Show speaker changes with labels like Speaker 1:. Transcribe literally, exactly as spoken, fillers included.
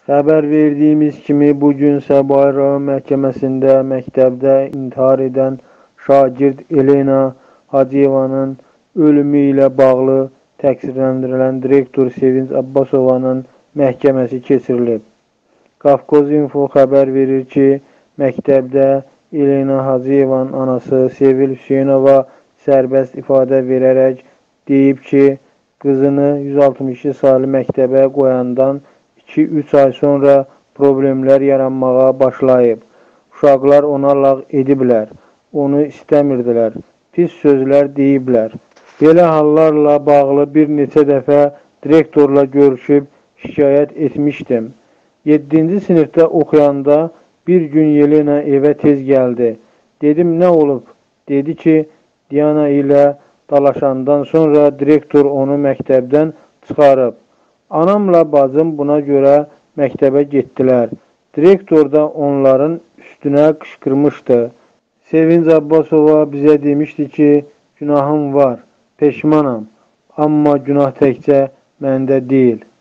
Speaker 1: Xəbər verdiyimiz kimi, bugün Səbail rayon məhkəməsində məktəbdə intihar edən şagird Elena Hacıyevanın ölümü ilə bağlı təqsirləndirilən direktor Sevinç Abbasovanın məhkəməsi keçirilib. Qafqoz-Info xəbər verir ki, məktəbdə Elena Hacıyevanın anası Sevil Hüseynova sərbəst ifadə verərək deyib ki, qızını yüz altmış iki saylı məktəbə qoyandan iki üç ay sonra problemlər yaranmağa başlayıb. Uşaqlar ona lağ ediblər, onu istəmirdilər, pis sözlər deyiblər. Belə hallarla bağlı bir neçə dəfə direktorla görüşüb şikayət etmişdim. yeddinci sinifdə oxuyanda bir gün Yelena evə tez gəldi. Dedim, nə olub? Dedi ki, Diana ilə dalaşandan sonra direktor onu məktəbdən çıxarıb. Anamla bacım buna görə məktəbə getdilər. Direktor da onların üstünə qışqırmışdı. Sevinç Abbasova bizə demişdi ki, günahım var, peşmanam, amma günah təkcə məndə deyil.